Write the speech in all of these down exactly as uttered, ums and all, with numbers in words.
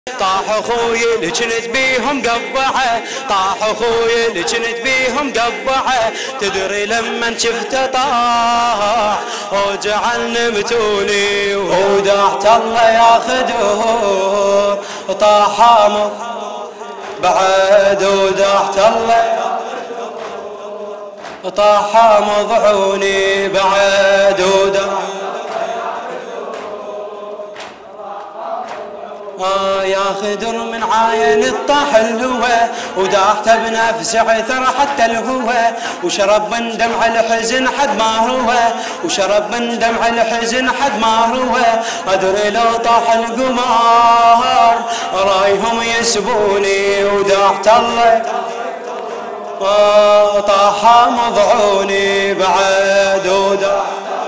طاح اخوي اللي كنت بيهم قبعه، طاح اخوي اللي كنت بيهم قبعه، تدري لما شفته طاح وجعلني متوني ودعت الله ياخذه طاح امر بعد ودعت الله طاح مضعوني بعد ودعت آه يا خدر من عاين الطاح الهوى وداحته بنفس عثر حتى الهوى وشرب من دمع الحزن حد ما هو وشرب من دمع الحزن حد ما هو أدري لو طاح القمار رايهم يسبوني وداحت الله آه طاح مضعوني بعد وداحت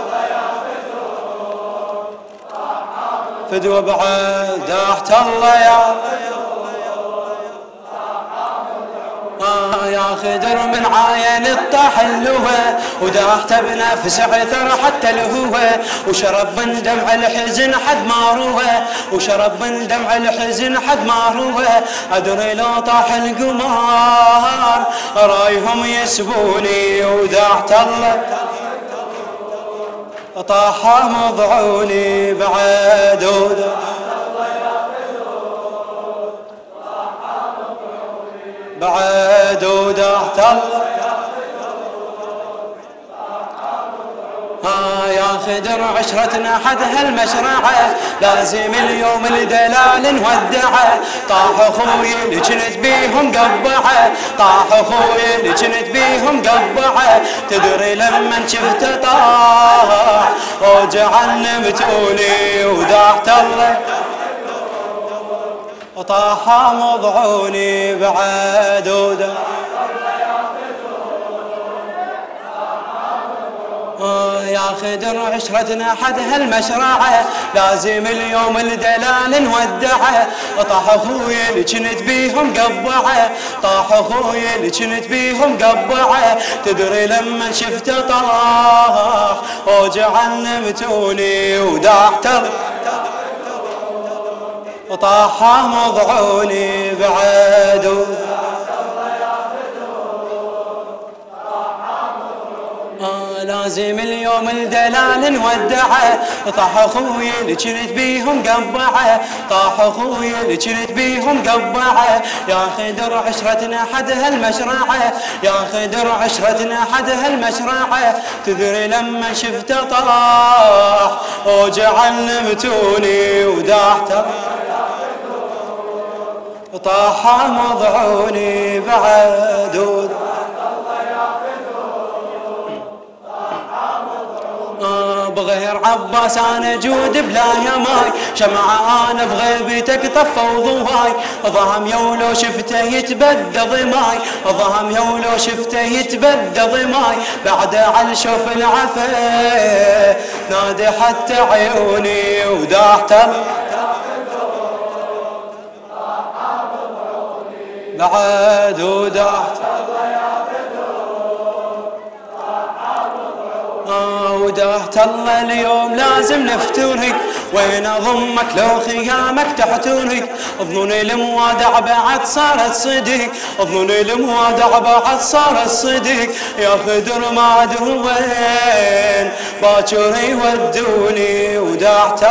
فدوى بعد داحت الله يا آه يا خدر من عاين الطاح الهوى وداحته بنفس عثر حتى الهوى وشرب من دمع الحزن حد ما روى وشرب من دمع الحزن حد ما روى أدري لو طاح القمار رايهم يسبوني وداحت الله طاح مضعوني بعد بعد ودعت الله آه يا خدر عشرتنا حد هالمشرعة لازم اليوم الدلال نودعه طاح اخوي اللي كنت بيهم قبعه طاح اخوي اللي كنت بيهم قبعه تدري لما شفته طاح وجعلني متوني ودعت الله وطاح مضعوني بعد ودعت آه يا خدر عشرتنا حد هالمشرعة لازم اليوم الدلال نودعه طاح اخوي اللي كنت بيهم قبعه طاح اخوي اللي كنت بيهم قبعه تدري لما شفته طاح وجعلني متوني وداحت وطاح مضعوني بعد آه لازم اليوم الدلال نودعه طاح اخوي اللي كنت بيهم قبعه طاح اخوي اللي كنت بيهم قبعه يا خدر عشرتنا حد هالمشرعه يا خدر عشرتنا حد هالمشرعه تدري لما شفته طاح وجعلني متوني وداحت طاح مضعوني بعد بغير عباس انا جود بلا يماي شمعة انا بغيبتك طفى وضواي ضهم يولو شفته يتبدى ضماي ضهم يولو شفته يتبدى ضماي بعد على شوف العفا نادي حتى عيوني وداحت بعد وداحت وداحت الله اليوم لازم نفتونك وين اضمك لو خيامك تحتونك اظنوني الموادع بعد صارت صديق اظنوني الموادع بعد صارت صديق يا خدر ما ادري وين باكر يودوني وداحت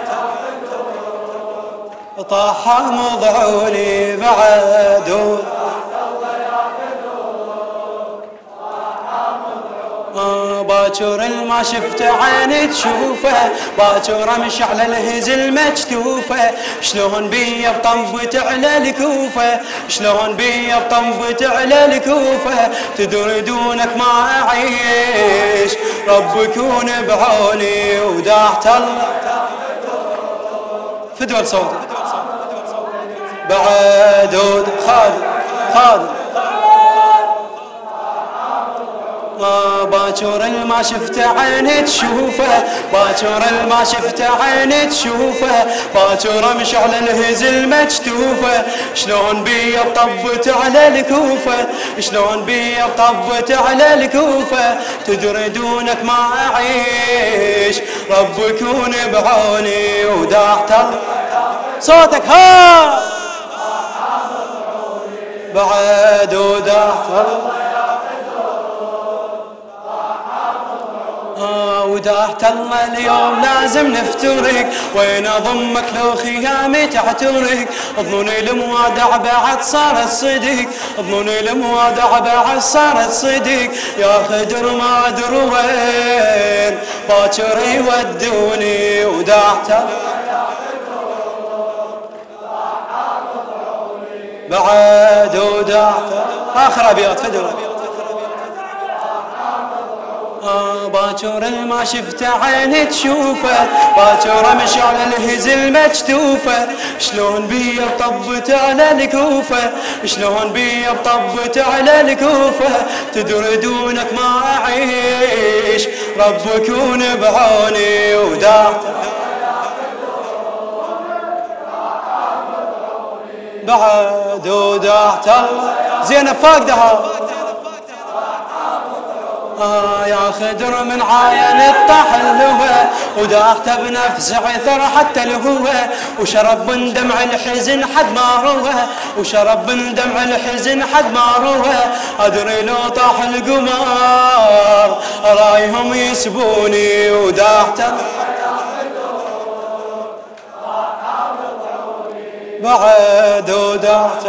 طاح مضعوني بعد آه باكر ما شفت عيني تشوفه باكر مش على الهزل مكتوفه شلون بيا بطنبت على الكوفه شلون بيا بطنبت على الكوفه تدري دونك ما اعيش رب يكون بعوني وداحت الله فدوى صوتك بعد خالد خالد باكر ما شفت عيني تشوفه باكر ما شفت عيني تشوفه باكر مش على الهزل مكتوفه شلون بيا طبت على الكوفه شلون بيا طبت على الكوفه تدري دونك ما اعيش رب يكون بعوني وداحت صوتك ها بعد ودعت آه ودعت الله اليوم لازم نفترق، وين اضمك لو خيامي تعترق، اظنوني الموادع بعد صارت صدق، اظنوني الموادع بعد صارت صدق، يا خدر ما ادري وين باكر يودوني ودعت بعد ودعت اخر ابيات فدوا آه باكر ما شفت عيني تشوفه، باكر مش على الهزل مكتوفه، شلون بيا طبت على الكوفه، شلون بيا طبت على الكوفه، تدري دونك ما اعيش رب كون بعوني ودعت بعد ودعت الله زينب فاقدها آه يا خدر من عاين الطاح الهوى، وداخت بنفس عثر حتى الهوى، وشرب من دمع الحزن حد ما روى، وشرب من دمع الحزن حد ما روى، ادري لو طاح القمر رايهم يسبوني وداخت بعد ودعت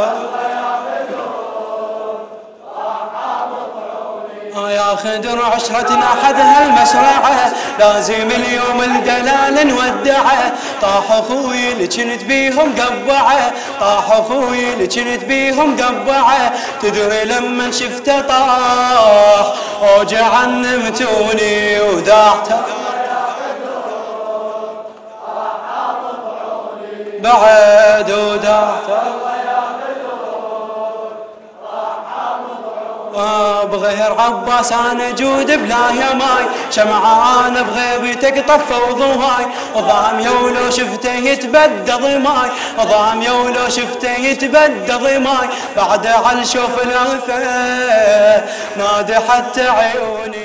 يا خدر عشرتنا حدها المسرعة، لازم اليوم الدلال نودعه، طاح اخوي اللي جنت بيهم قبعه، طاح اخوي اللي جنت بيهم قبعه، تدري لما شفته طاح اوجع نمتوني ودعت بعد ودعت بغير عباس انا جود بلا يماي، شمعان بغيبتك طفى وضواي، ضام يولو شفته يتبدى ضماي، ضام يولو شفته يتبدى ضماي، بعد على الشوف الانفه نادي حتى عيوني